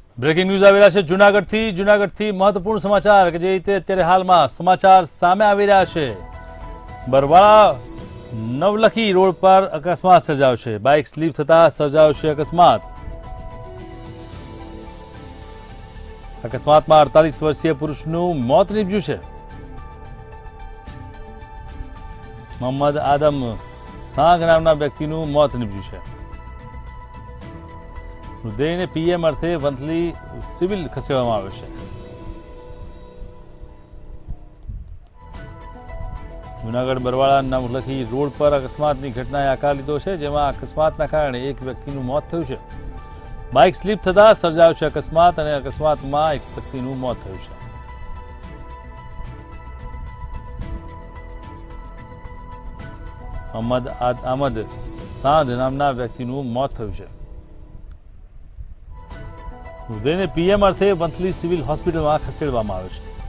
Breaking news આવી રહ્યા છે જૂનાગઢથી મહત્વપૂર્ણ સમાચાર કે જે રીતે અત્યારે હાલમાં સમાચાર સામે આવી રહ્યા છે। બરવાળા નવલખી રોડ પર અકસ્માત સર્જાયો છે। બાઇક સ્લીપ થતા સર્જાયો છે અકસ્માત। અકસ્માતમાં 48 વર્ષીય પુરુષનું મોત નીપજ્યું છે। મોહમ્મદ આદમ સાંગ નામના વ્યક્તિનું મોત નીપજ્યું છે। મૃતદેહને પીએમ અર્થે વંથલી સિવિલ ખસેડવામાં આવ્યો છે। જૂનાગઢ બરવાળા નવલખી રોડ પર અકસ્માતની ઘટનાએ આકાર લીધો છે, જેમાં અકસ્માતના કારણે એક વ્યક્તિનું મોત થયું છે। બાઇક સ્લીપ થતા સર્જાયો છે અકસ્માત અને અકસ્માતમાં એક વ્યક્તિનું મોત થયું છે। મોહમ્મદ આમદ સાંધ નામના વ્યક્તિનું મોત થયું છે। મૃતદેહને પીએમ અર્થે વંથલી સિવિલ હોસ્પિટલમાં ખસેડવામાં આવ્યો છે।